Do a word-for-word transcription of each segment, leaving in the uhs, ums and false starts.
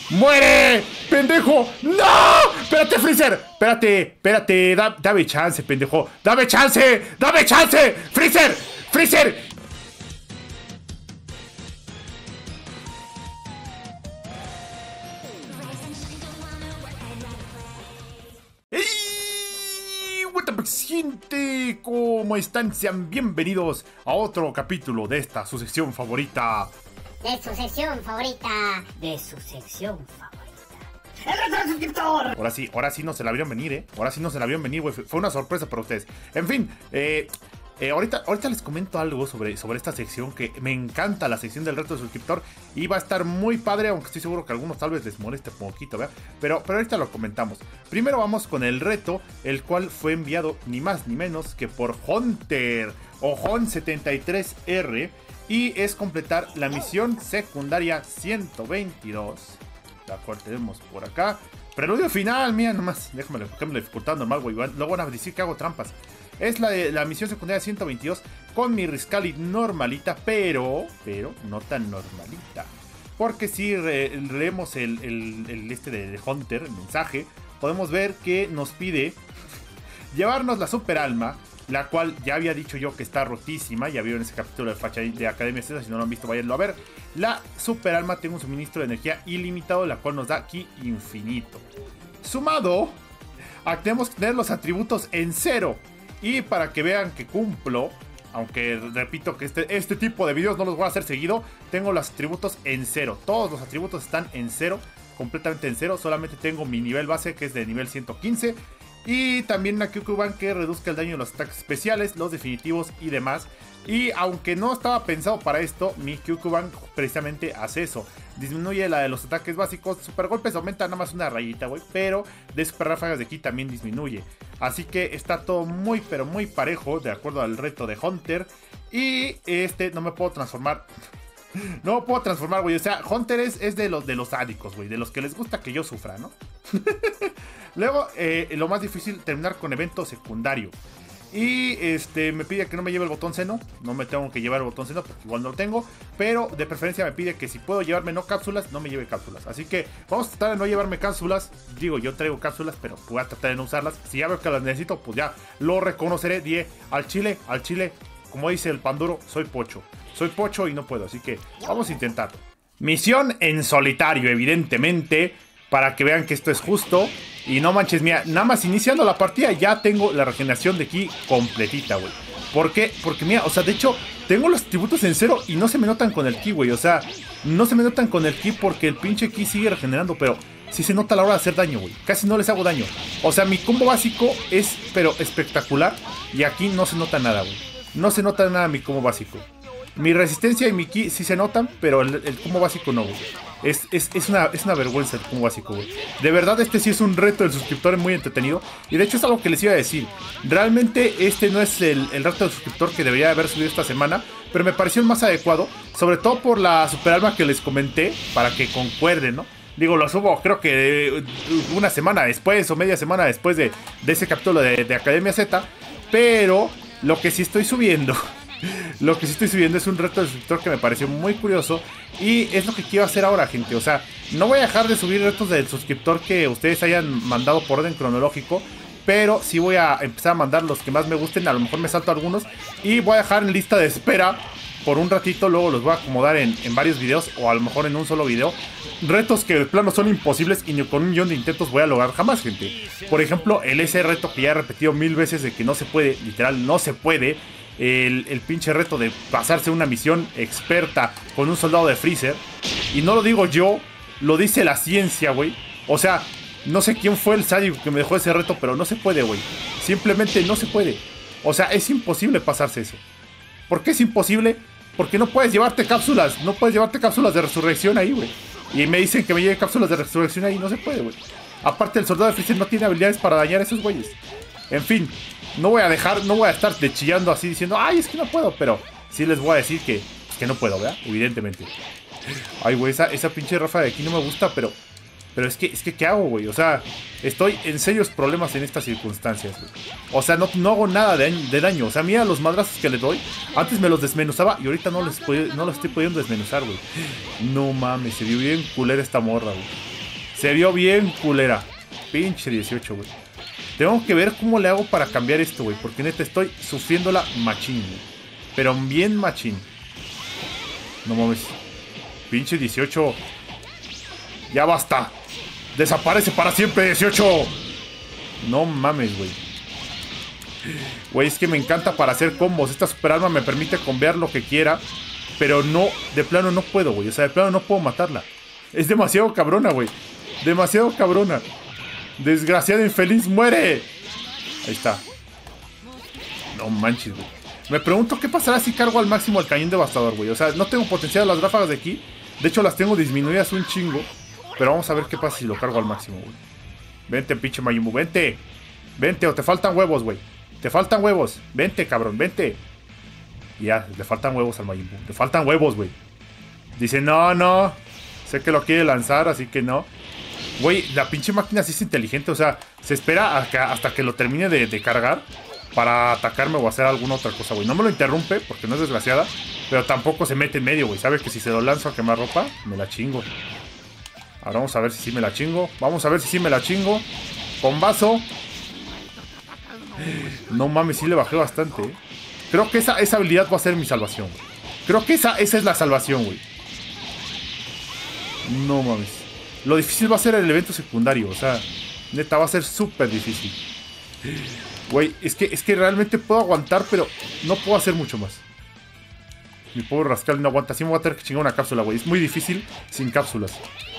¡Muere! ¡Pendejo! ¡No! ¡Espérate, Freezer! Espérate, espérate. Da, dame chance, pendejo. ¡Dame chance! ¡Dame chance! ¡Freezer! ¡Freezer! ¡Ey! What up, gente? ¿Cómo están? Sean bienvenidos a otro capítulo de esta su sección favorita. De su sección favorita. De su sección favorita. ¡El reto del suscriptor! Ahora sí, ahora sí no se la vieron venir, ¿eh? Ahora sí no se la vieron venir, güey. Fue una sorpresa para ustedes. En fin, eh... Eh, ahorita, ahorita les comento algo sobre, sobre esta sección que me encanta, la sección del reto de suscriptor, y va a estar muy padre, aunque estoy seguro que a algunos tal vez les moleste un poquito, ¿verdad? Pero, pero ahorita lo comentamos. Primero vamos con el reto, el cual fue enviado ni más ni menos que por Hunter o Hon setenta y tres R, y es completar la misión secundaria ciento veintidós, la cual tenemos por acá. Preludio final, mira nomás, déjame la dificultad normal, güey, luego van a decir que hago trampas. Es la de la misión secundaria ciento veintidós con mi Riscali normalita, pero, pero no tan normalita. Porque si re, leemos el, el, el este de, de Hunter, el mensaje, podemos ver que nos pide llevarnos la super alma, la cual ya había dicho yo que está rotísima. Ya vieron ese capítulo de Facha de Academia Z, si no lo han visto, váyanlo a ver. La super alma tiene un suministro de energía ilimitado, la cual nos da ki infinito. Sumado a que tenemos que tener los atributos en cero. Y para que vean que cumplo, aunque repito que este, este tipo de videos no los voy a hacer seguido, tengo los atributos en cero. Todos los atributos están en cero, completamente en cero. Solamente tengo mi nivel base, que es de nivel ciento quince. Y también una Kyukuban que reduzca el daño de los ataques especiales, los definitivos y demás. Y aunque no estaba pensado para esto, mi Kyukuban precisamente hace eso. Disminuye la de los ataques básicos. Super golpes aumenta nada más una rayita, güey. Pero de super ráfagas de ki también disminuye. Así que está todo muy pero muy parejo, de acuerdo al reto de Hunter. Y este no me puedo transformar. No me puedo transformar, güey. O sea, Hunter es, es de los de los sádicos, güey. De los que les gusta que yo sufra, ¿no? Luego, eh, lo más difícil, terminar con evento secundario. Y este me pide que no me lleve el botón seno. No me tengo que llevar el botón seno porque igual no lo tengo. Pero de preferencia me pide que si puedo llevarme no cápsulas, no me lleve cápsulas. Así que vamos a tratar de no llevarme cápsulas. Digo, yo traigo cápsulas, pero voy a tratar de no usarlas. Si ya veo que las necesito, pues ya lo reconoceré. Die al chile, al chile. Como dice el Panduro, soy pocho. Soy pocho y no puedo, así que vamos a intentarlo. Misión en solitario, evidentemente, para que vean que esto es justo. Y no manches, mira, nada más iniciando la partida ya tengo la regeneración de ki completita, güey. ¿Por qué? Porque mira, o sea, de hecho, tengo los atributos en cero y no se me notan con el ki, güey. O sea, no se me notan con el ki porque el pinche ki sigue regenerando, pero sí se nota a la hora de hacer daño, güey. Casi no les hago daño. O sea, mi combo básico es, pero espectacular. Y aquí no se nota nada, güey. No se nota nada mi combo básico. Mi resistencia y mi ki sí se notan, pero el, el combo básico no, güey. Es, es, es, una, es una vergüenza el combo básico, güey. De verdad, este sí es un reto del suscriptor muy entretenido. Y de hecho es algo que les iba a decir. Realmente este no es el, el reto del suscriptor que debería haber subido esta semana, pero me pareció el más adecuado. Sobre todo por la super alma que les comenté, para que concuerden, ¿no? Digo, lo subo creo que una semana después o media semana después de, de ese capítulo de, de Academia Z. Pero lo que sí estoy subiendo... Lo que sí estoy subiendo es un reto del suscriptor que me pareció muy curioso. Y es lo que quiero hacer ahora, gente. O sea, no voy a dejar de subir retos del suscriptor que ustedes hayan mandado por orden cronológico, pero sí voy a empezar a mandar los que más me gusten. A lo mejor me salto algunos y voy a dejar en lista de espera por un ratito. Luego los voy a acomodar en, en varios videos, o a lo mejor en un solo video. Retos que de plano son imposibles y ni con un millón de intentos voy a lograr jamás, gente. Por ejemplo, el ese reto que ya he repetido mil veces de que no se puede, literal no se puede. El, el pinche reto de pasarse una misión experta con un soldado de Freezer. Y no lo digo yo, lo dice la ciencia, güey. O sea, no sé quién fue el sádico que me dejó ese reto, pero no se puede, güey. Simplemente no se puede. O sea, es imposible pasarse eso. ¿Por qué es imposible? Porque no puedes llevarte cápsulas. No puedes llevarte cápsulas de resurrección ahí, güey. Y me dicen que me lleve cápsulas de resurrección ahí. No se puede, güey. Aparte, el soldado de Freezer no tiene habilidades para dañar a esos güeyes. En fin, no voy a dejar, no voy a estar de chillando así diciendo, ay, es que no puedo, pero sí les voy a decir que, que no puedo, ¿verdad? Evidentemente. Ay, güey, esa, esa pinche rafa de aquí no me gusta, pero, pero es que, es que, ¿qué hago, güey? O sea, estoy en serios problemas en estas circunstancias, güey. O sea, no, no hago nada de, de daño. O sea, mira los madrazos que le doy. Antes me los desmenuzaba y ahorita no, les puedo, no los estoy pudiendo desmenuzar, güey. No mames, se vio bien culera esta morra, güey. Se vio bien culera. Pinche dieciocho, güey. Tengo que ver cómo le hago para cambiar esto, güey. Porque neta estoy sufriéndola machín, güey. Pero bien machín. No mames. Pinche dieciocho. Ya basta. Desaparece para siempre, dieciocho. No mames, güey. Güey, es que me encanta para hacer combos. Esta super arma me permite combear lo que quiera. Pero no, de plano no puedo, güey. O sea, de plano no puedo matarla. Es demasiado cabrona, güey. Demasiado cabrona. Desgraciado infeliz, muere. Ahí está. No manches, güey. Me pregunto qué pasará si cargo al máximo el cañón devastador, güey. O sea, no tengo potencial las ráfagas de aquí. De hecho, las tengo disminuidas un chingo. Pero vamos a ver qué pasa si lo cargo al máximo, güey. Vente, pinche Majin Buu, vente. Vente, o te faltan huevos, güey. Te faltan huevos. Vente, cabrón, vente. Ya, le faltan huevos al Majin Buu. Le faltan huevos, güey. Dice, no, no. Sé que lo quiere lanzar, así que no. Güey, la pinche máquina sí es inteligente. O sea, se espera a que, hasta que lo termine de, de cargar para atacarme o hacer alguna otra cosa, güey. No me lo interrumpe porque no es desgraciada. Pero tampoco se mete en medio, güey. Sabe que si se lo lanzo a quemar ropa, me la chingo. Ahora vamos a ver si sí me la chingo. Vamos a ver si sí me la chingo. Combazo. No mames, sí le bajé bastante, ¿eh? Creo que esa, esa habilidad va a ser mi salvación, güey. Creo que esa, esa es la salvación, güey. No mames. Lo difícil va a ser el evento secundario. O sea, neta, va a ser súper difícil. Güey, es que, es que realmente puedo aguantar, pero no puedo hacer mucho más. Mi pobre Rascal no aguanta. Así me voy a tener que chingar una cápsula, güey. Es muy difícil sin cápsulas.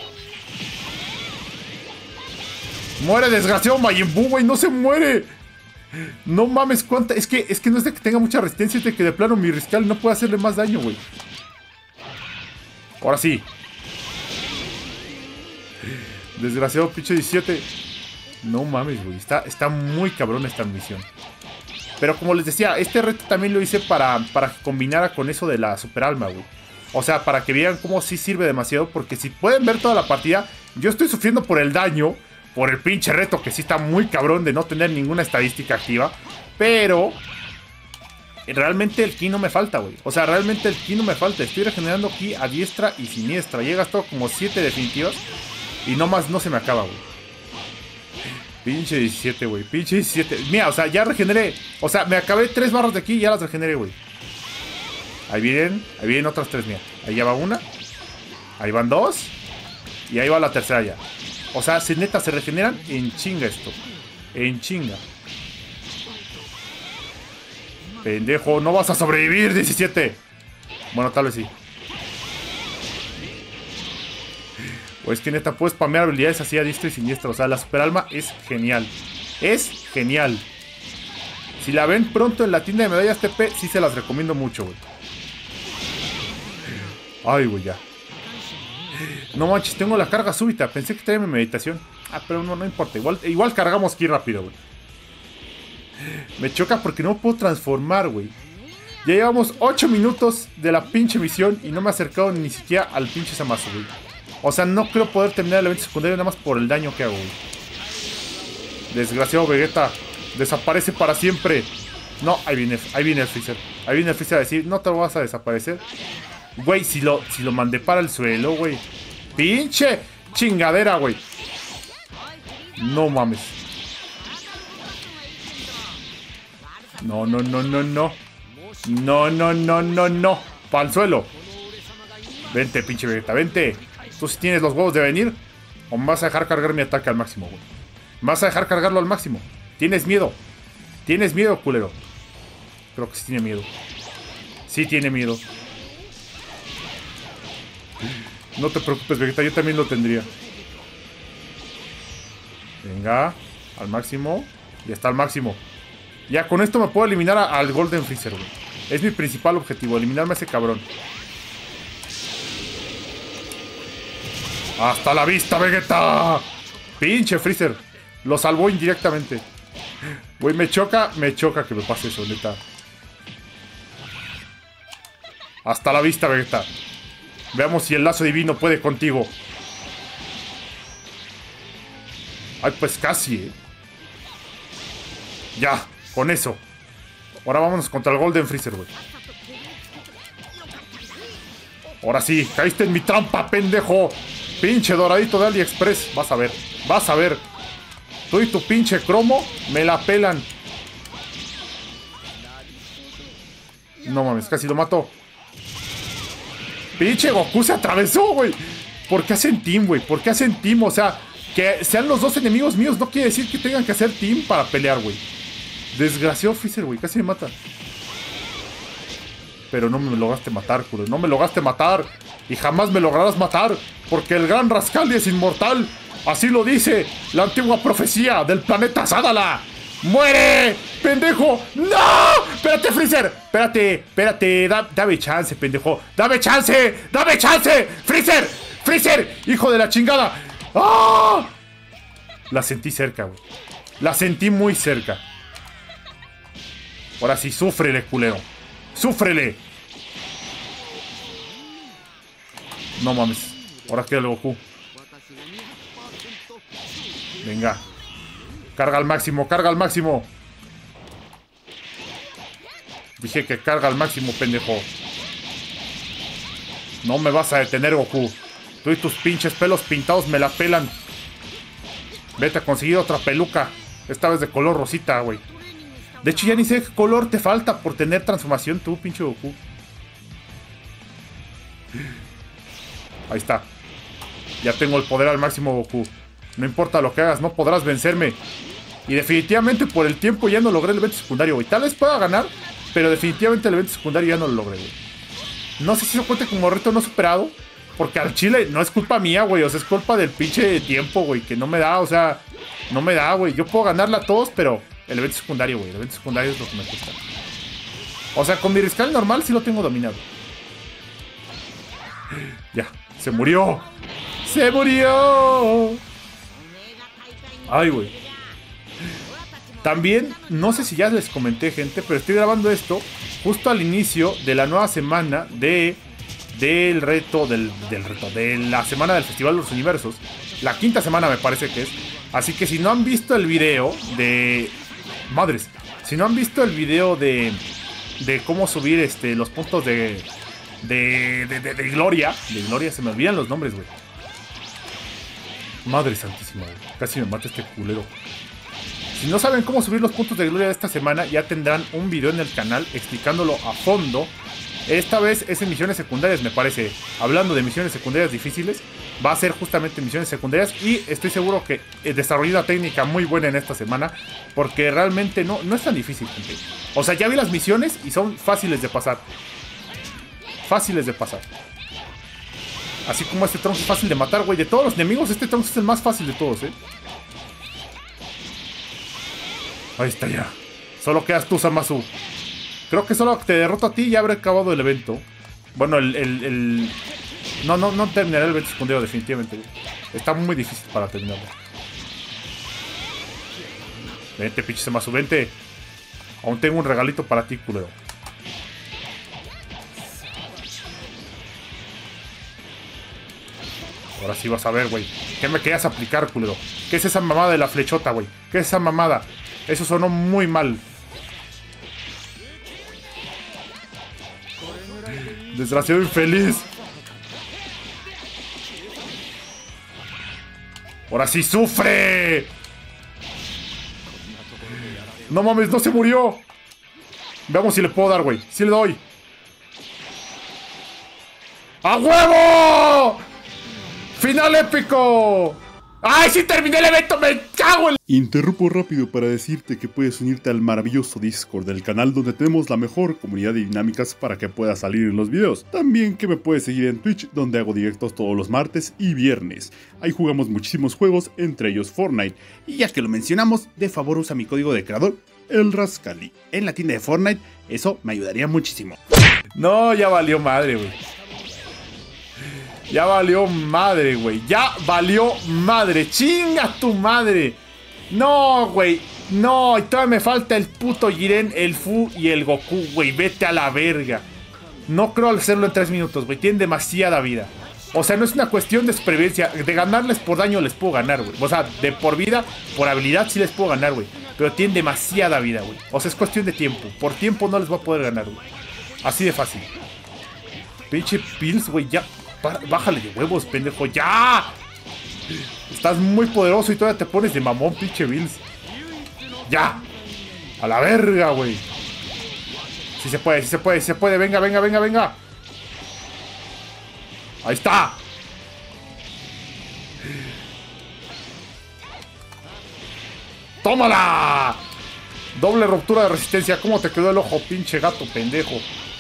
¡Muere, desgraciado Majin Buu, güey! ¡No se muere! No mames, cuánta... Es que, es que no es de que tenga mucha resistencia, es de que de plano mi Rascal no puede hacerle más daño, güey. Ahora sí. Desgraciado pinche diecisiete. No mames, güey. Está, está muy cabrón esta misión. Pero como les decía, este reto también lo hice para, para que combinara con eso de la super alma, güey. O sea, para que vean cómo sí sirve demasiado. Porque si pueden ver toda la partida, yo estoy sufriendo por el daño, por el pinche reto que sí está muy cabrón de no tener ninguna estadística activa. Pero realmente el ki no me falta, güey. O sea, realmente el ki no me falta. Estoy regenerando ki a diestra y siniestra. Y he gastado como siete definitivas. Y nomás no se me acaba, güey. Pinche diecisiete, güey. Pinche diecisiete. Mira, o sea, ya regeneré. O sea, me acabé tres barras de aquí y ya las regeneré, güey. Ahí vienen. Ahí vienen otras tres, mira. Ahí ya va una. Ahí van dos. Y ahí va la tercera ya. O sea, si neta se regeneran en chinga esto. En chinga. Pendejo, no vas a sobrevivir, diecisiete. Bueno, tal vez sí. O es que neta puedes spamear habilidades así a diestra y siniestra. O sea, la super alma es genial. Es genial. Si la ven pronto en la tienda de medallas T P, sí se las recomiendo mucho, güey. Ay, güey, ya. No manches, tengo la carga súbita. Pensé que tenía mi meditación. Ah, pero no, no importa. Igual, igual cargamos aquí rápido, güey. Me choca porque no puedo transformar, güey. Ya llevamos ocho minutos de la pinche misión y no me he acercado ni siquiera al pinche Zamasu, güey. O sea, no creo poder terminar el evento secundario nada más por el daño que hago, güey. Desgraciado Vegeta. Desaparece para siempre. No, ahí viene, ahí viene el Freezer. Ahí viene el Freezer a decir, no te vas a desaparecer. Güey, si lo, si lo mandé para el suelo, güey. Pinche chingadera, güey. No mames. No, no, no, no, no. No, no, no, no, no. Para el suelo. Vente, pinche Vegeta, vente. ¿Tú sí tienes los huevos de venir? ¿O me vas a dejar cargar mi ataque al máximo, güey? ¿Me vas a dejar cargarlo al máximo? ¿Tienes miedo? ¿Tienes miedo, culero? Creo que sí tiene miedo. Sí tiene miedo. No te preocupes, Vegeta, yo también lo tendría. Venga, al máximo. Ya está al máximo. Ya, con esto me puedo eliminar a, al Golden Freezer, güey. Es mi principal objetivo, eliminarme a ese cabrón. ¡Hasta la vista, Vegeta! Pinche Freezer. Lo salvó indirectamente. Güey, me choca, me choca que me pase eso, neta. Hasta la vista, Vegeta. Veamos si el lazo divino puede contigo. Ay, pues casi, ¿eh? Ya, con eso. Ahora vámonos contra el Golden Freezer, güey. Ahora sí, caíste en mi trampa, pendejo. Pinche doradito de AliExpress. Vas a ver. Vas a ver. Tú y tu pinche cromo me la pelan. No mames, casi lo mató. Pinche Goku se atravesó, güey. ¿Por qué hacen team, güey? ¿Por qué hacen team? O sea, que sean los dos enemigos míos no quiere decir que tengan que hacer team para pelear, güey. Desgraciado Freezer, güey. Casi me mata. Pero no me lograste matar, culo. No me lograste matar. Y jamás me lograrás matar. Porque el gran Rascaldi es inmortal. Así lo dice la antigua profecía del planeta Sadala. ¡Muere! ¡Pendejo! ¡No! ¡Espérate, Freezer! Espérate, espérate. Da, dame chance, pendejo. ¡Dame chance! ¡Dame chance! ¡Freezer! ¡Freezer! ¡Hijo de la chingada! ¡Ah! La sentí cerca, güey. La sentí muy cerca. Ahora sí, súfrele, culero. ¡Súfrele! No mames. Ahora queda el Goku. Venga. Carga al máximo, carga al máximo. Dije que carga al máximo, pendejo. No me vas a detener, Goku. Tú y tus pinches pelos pintados me la pelan. Vete a conseguir otra peluca. Esta vez de color rosita, güey. De hecho, ya ni sé qué color te falta por tener transformación tú, pinche Goku. Ahí está. Ya tengo el poder al máximo, Goku. No importa lo que hagas, no podrás vencerme. Y definitivamente por el tiempo ya no logré el evento secundario, güey. Tal vez pueda ganar, pero definitivamente el evento secundario ya no lo logré, güey. No sé si se cuenta como reto no superado. Porque al chile no es culpa mía, güey. O sea, es culpa del pinche tiempo, güey. Que no me da, o sea, no me da, güey. Yo puedo ganarla a todos, pero el evento secundario, güey. El evento secundario es lo que me cuesta. O sea, con mi Riscal normal sí lo tengo dominado. Ya, se murió. ¡Se murió! Ay, güey. También, no sé si ya les comenté, gente, pero estoy grabando esto justo al inicio de la nueva semana de... Del reto, del, del reto, de la semana del Festival de los Universos. La quinta semana me parece que es. Así que si no han visto el video de... Madres. Si no han visto el video de... De cómo subir este los puntos de... De, de, de, de Gloria. De Gloria, se me olvidan los nombres, güey. Madre santísima, güey. Casi me mata este culero. Si no saben cómo subir los puntos de Gloria de esta semana, ya tendrán un video en el canal explicándolo a fondo. Esta vez es en misiones secundarias, me parece. Hablando de misiones secundarias difíciles, va a ser justamente misiones secundarias. Y estoy seguro que desarrollé una técnica muy buena en esta semana, porque realmente no, no es tan difícil, gente. O sea, ya vi las misiones y son fáciles de pasar. Fáciles de pasar. Así como este Trunks es fácil de matar, güey. De todos los enemigos, este Trunks es el más fácil de todos, eh. Ahí está ya. Solo quedas tú, Zamasu. Creo que solo te derroto a ti y ya habré acabado el evento. Bueno, el... el, el... No, no, no terminaré el evento secundario definitivamente. Está muy difícil para terminarlo. Vente, pinche Zamasu, vente. Aún tengo un regalito para ti, culero. Ahora sí vas a ver, güey. ¿Qué me querías aplicar, culero? ¿Qué es esa mamada de la flechota, güey? ¿Qué es esa mamada? Eso sonó muy mal. Desgraciado infeliz. Ahora sí sufre. No mames, no se murió. Veamos si le puedo dar, güey. Sí le doy. ¡A huevo! ¡Final épico! ¡Ay, sí terminé el evento! ¡Me cago en... Interrumpo rápido para decirte que puedes unirte al maravilloso Discord del canal, donde tenemos la mejor comunidad de dinámicas para que puedas salir en los videos. También que me puedes seguir en Twitch, donde hago directos todos los martes y viernes. Ahí jugamos muchísimos juegos, entre ellos Fortnite. Y ya que lo mencionamos, de favor usa mi código de creador, el Rascaldi, en la tienda de Fortnite. Eso me ayudaría muchísimo. No, ya valió madre, güey. Ya valió madre, güey. Ya valió madre. ¡Chinga tu madre! No, güey. No, y todavía me falta el puto Jiren, el Fu y el Goku, güey. Vete a la verga. No creo hacerlo en tres minutos, güey. Tienen demasiada vida. O sea, no es una cuestión de supervivencia. De ganarles por daño les puedo ganar, güey. O sea, de por vida, por habilidad sí les puedo ganar, güey. Pero tienen demasiada vida, güey. O sea, es cuestión de tiempo. Por tiempo no les voy a poder ganar, güey. Así de fácil. Pinche Pills, güey, ya... Bájale de huevos, pendejo. ¡Ya! Estás muy poderoso y todavía te pones de mamón, pinche Bills. ¡Ya! A la verga, güey. Sí se puede, sí se puede, sí se puede. Venga, venga, venga, venga. Ahí está. ¡Tómala! Doble ruptura de resistencia. ¿Cómo te quedó el ojo, pinche gato pendejo?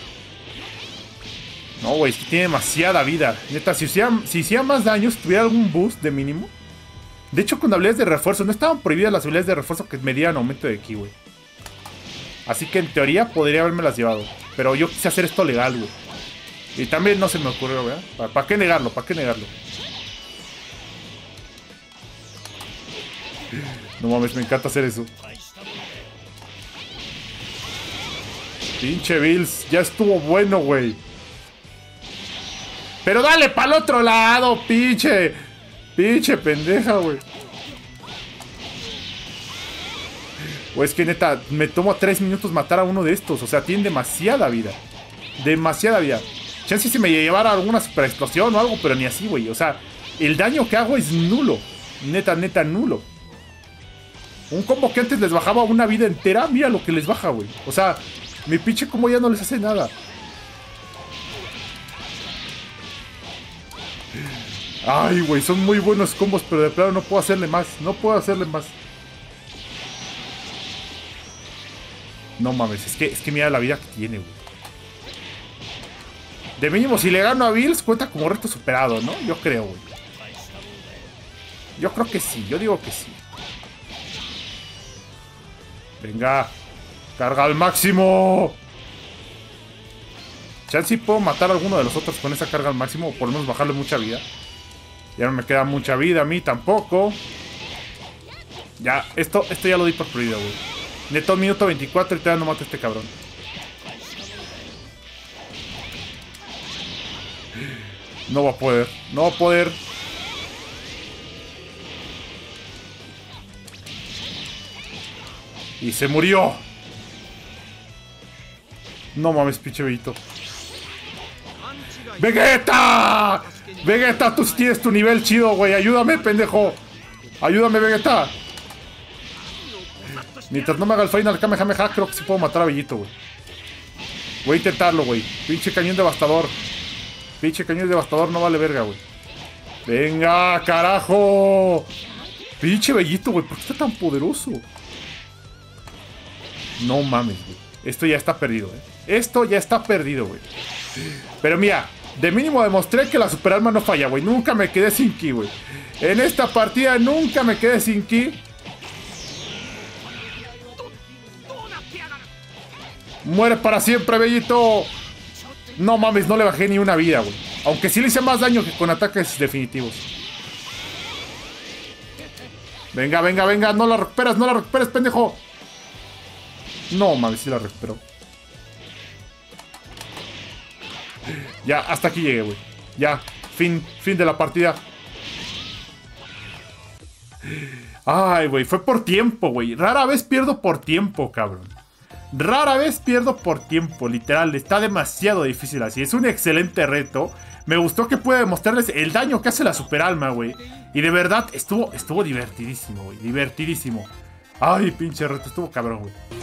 No, güey, es que tiene demasiada vida. Neta, si hiciera, si hiciera más daño, si tuviera algún boost de mínimo. De hecho, con habilidades de refuerzo, no estaban prohibidas las habilidades de refuerzo que me dieran aumento de ki, güey. Así que en teoría podría haberme las llevado. Pero yo quise hacer esto legal, güey. Y también no se me ocurrió, ¿verdad? ¿Para, ¿Para qué negarlo? ¿Para qué negarlo? No mames, me encanta hacer eso. Pinche Bills, ya estuvo bueno, güey. Pero dale para el otro lado, pinche. Pinche pendeja, güey. O es que neta, me tomo tres minutos matar a uno de estos. O sea, tienen demasiada vida. Demasiada vida. Chance si me llevara alguna super explosión o algo, pero ni así, güey. O sea, el daño que hago es nulo. Neta, neta, nulo. Un combo que antes les bajaba una vida entera, mira lo que les baja, güey. O sea, mi pinche combo ya no les hace nada. Ay, güey, son muy buenos combos, pero de plano no puedo hacerle más. No puedo hacerle más. No mames, es que, es que mira la vida que tiene, güey. De mínimo, si le gano a Bills, cuenta como reto superado, ¿no? Yo creo, güey. Yo creo que sí, yo digo que sí. Venga. Carga al máximo. Chance si puedo matar a alguno de los otros con esa carga al máximo. O por lo menos bajarle mucha vida. Ya no me queda mucha vida a mí tampoco. Ya, esto, esto ya lo di por perdido, güey. Neto minuto veinticuatro y todavía no mato a este cabrón. No va a poder, no va a poder. Y se murió. No mames, pinche bellito. ¡Vegeta! ¡Vegeta, tú sí tienes tu nivel chido, güey! ¡Ayúdame, pendejo! ¡Ayúdame, Vegeta! Mientras no me haga el final Kamehameha, creo que sí puedo matar a Bellito, güey. Voy a intentarlo, güey. Pinche cañón devastador. Pinche cañón devastador no vale verga, güey. ¡Venga, carajo! Pinche Bellito, güey. ¿Por qué está tan poderoso? No mames, güey. Esto ya está perdido, eh. Esto ya está perdido, güey. Pero mira, de mínimo demostré que la super alma no falla, güey. Nunca me quedé sin ki, güey. En esta partida nunca me quedé sin ki. Muere para siempre, Bellito. No mames, no le bajé ni una vida, güey. Aunque sí le hice más daño que con ataques definitivos. Venga, venga, venga. No la recuperas, no la recuperes, pendejo. No mames, sí la recuperó. Ya, hasta aquí llegué, güey. Ya, fin, fin de la partida. Ay, güey, fue por tiempo, güey. Rara vez pierdo por tiempo, cabrón. Rara vez pierdo por tiempo, literal. Está demasiado difícil así. Es un excelente reto. Me gustó que pude demostrarles el daño que hace la super alma, güey. Y de verdad, estuvo, estuvo divertidísimo, güey. Divertidísimo. Ay, pinche reto, estuvo cabrón, güey.